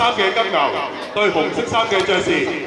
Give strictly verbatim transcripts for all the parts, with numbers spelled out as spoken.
衫嘅金牛對紅色衫嘅爵士。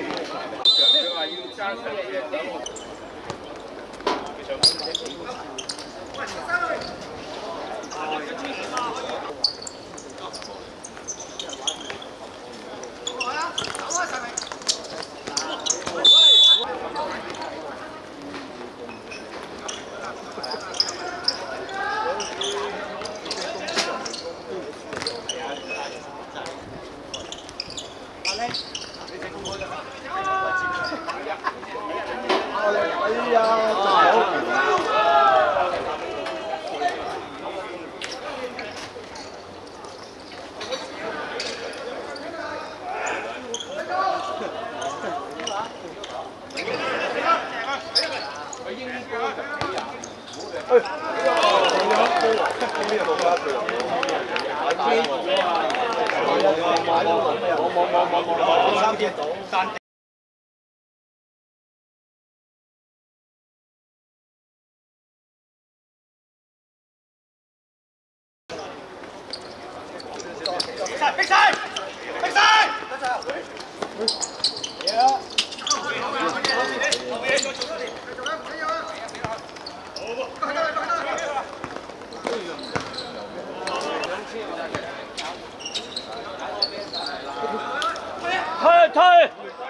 退退！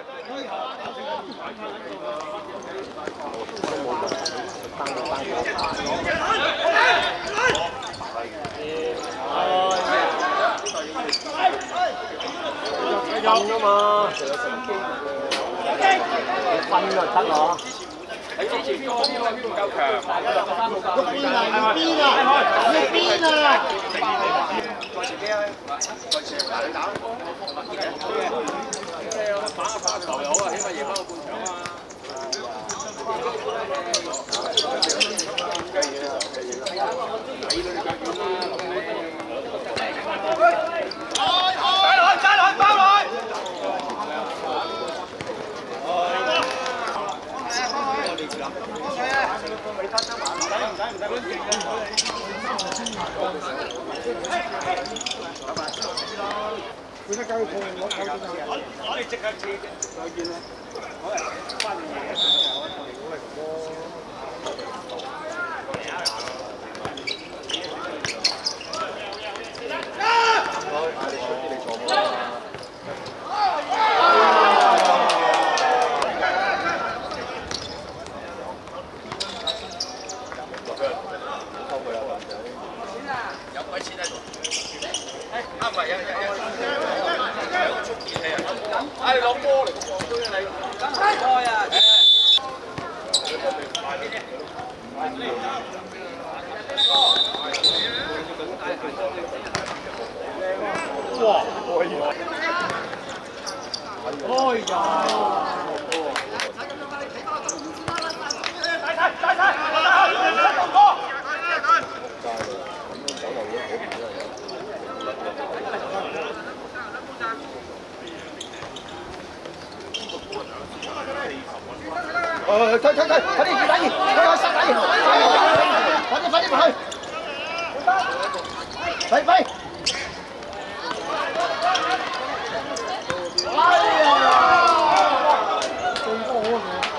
陰啊嘛，分就得咯。你之前邊個邊個邊個夠強？要邊啊？要邊啊？要邊啊？再前啲啊！再前嗱你打。打下發球又好啊，起碼贏翻個半場啊！揸落去，揸落去，包落去！佢得交佢攞攞攞攞你即刻知我見啦，我係翻嚟嘢，我嚟波。有鬼錢喺度，啱唔係有有有。 哎，攞波嚟嘅喎，都要你梗係開啊！哇！哎呀！大晒大晒！誒，退退退，快啲要打熱，快啲殺打熱，快啲快啲埋去，快快！哎呀，中波啊！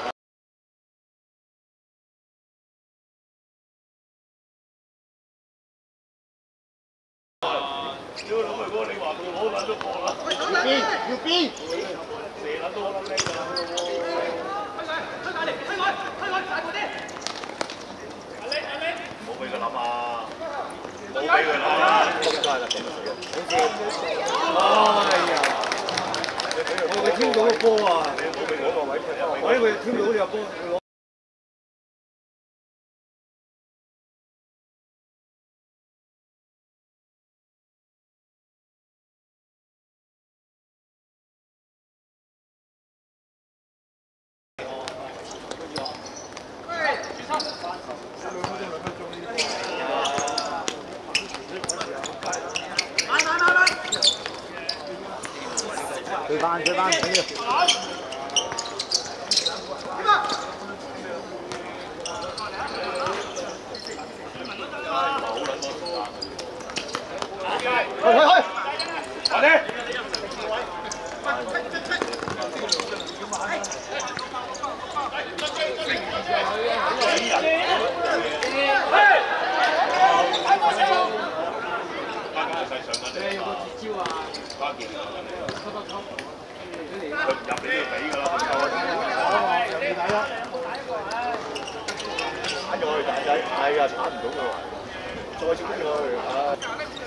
屌老味哥，你話佢好撚都過啦，要邊要邊，射撚都好撚叻㗎啦喎！ 推佢嚟，推佢，推佢，大步啲！阿叻，阿叻，唔好俾佢諗啊！唔好俾佢諗啊！仆街啦，咁好似，哎呀！我佢挑到個波啊！你唔好俾嗰個位踢啊！我以為挑到呢個波，佢攞。追翻追翻，唔緊要。去去去，快啲！ 係啊，打唔到佢喎，再少啲佢啊！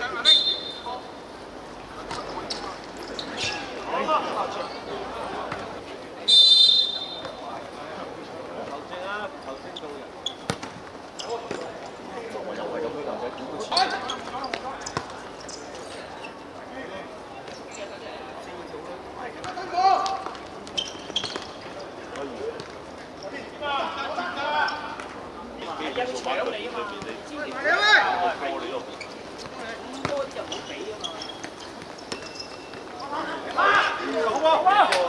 我又係咁樣男仔點都似。 人搶你啊嘛！咁多就唔好俾啊嘛！好波！好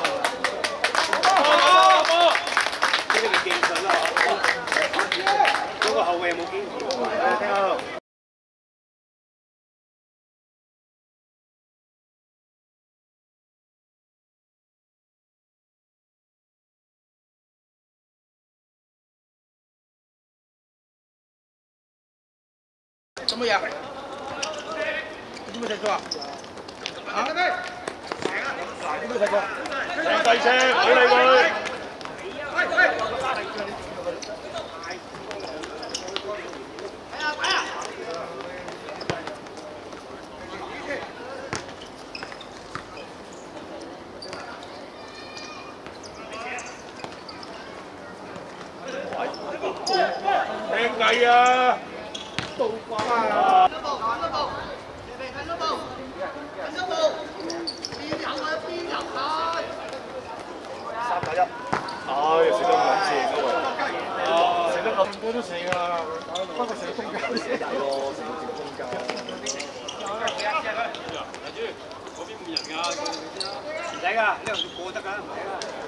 波！呢個技術啦，嗰個後衞有冇經驗？聽到。 什么呀？你有冇睇錯啊？啊？你有冇睇錯？ 上帝車，俾你佢。靚計啊！倒掛啊！ 睇多步，睇多步，睇多步，睇多步，邊有啊？邊有啊？ 三打一，唉，食得咁撚正啊！食得咁多都死㗎啦，不過食到中間先大咯，食到正中間。 阿朱，嗰邊冇人㗎，唔使㗎，呢度過得㗎，唔使㗎。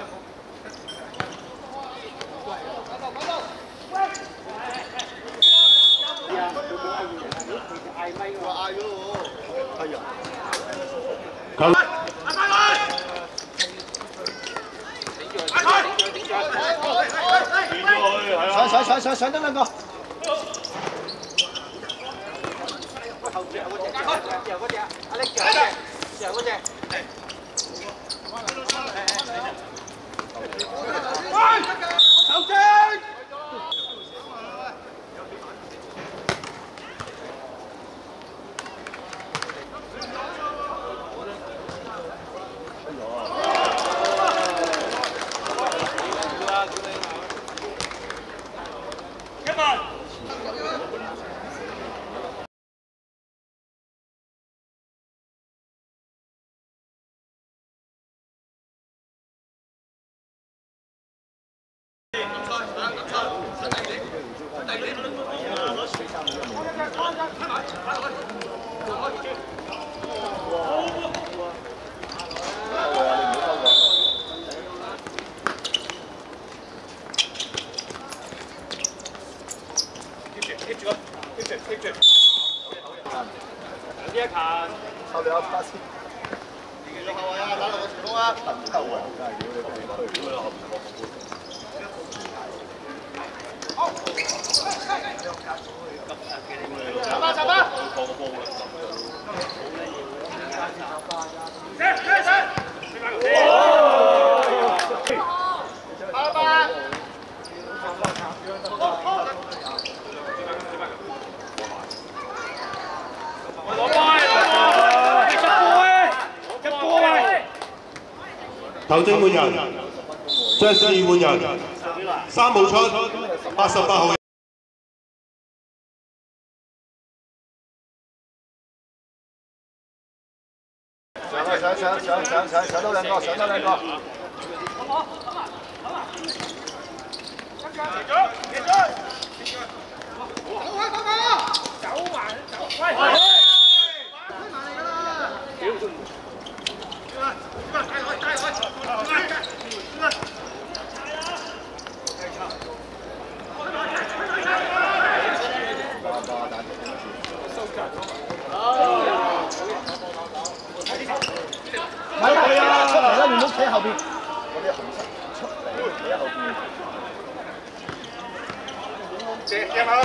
嗌咪我嗌咗喎， 係啊。 球。 上上上上上得兩個。 後隻嗰隻，右嗰隻，阿力右嗰隻，右嗰隻。球證。呢一球， 後兩巴先。 你後衞啊，打落個前鋒啊！ 後衞真係屌你俾佢，屌你後邊插吧插吧！ 放個波啦！ 阿爸。 球證換人，爵士換人，三號出，八十八號。 上啊上上上上上上多兩個，上多兩個。 走開嗰個！走埋走，喂！推埋嚟㗎啦！屌！帶落去帶落去！ 係啊！ 後邊，嗰啲紅色出嚟企喺後邊。 借入下。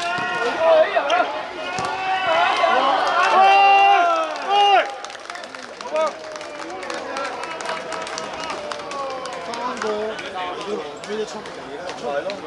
翻個要咩出嚟咧？出嚟咯！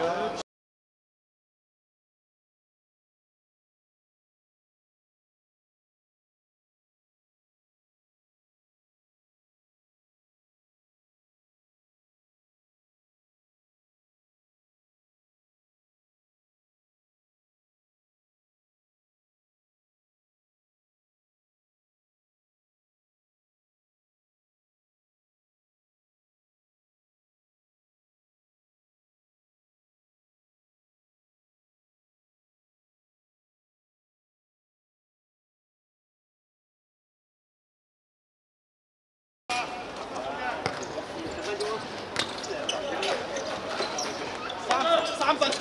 三分。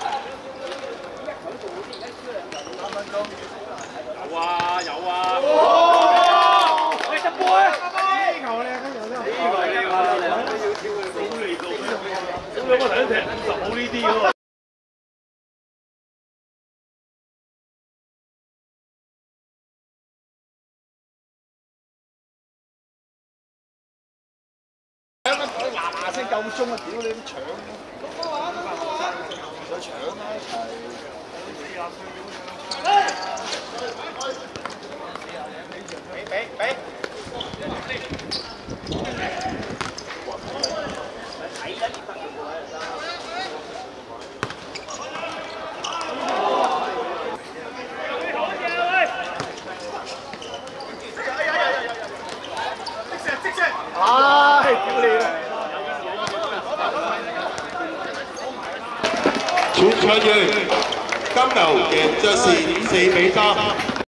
三分鐘。 有啊有啊。你執波啊！ 呢球靚啊！又真係。 呢個呢個呢個要跳佢好嚟到。咁兩個頭先踢就冇呢啲喎。 嗱嗱聲夠鐘啊！屌你啲搶！想搶啊！一齊。俾俾俾！睇緊啲得嘅喎，唉，屌你啦！ 全場贏金牛贏爵士四比三。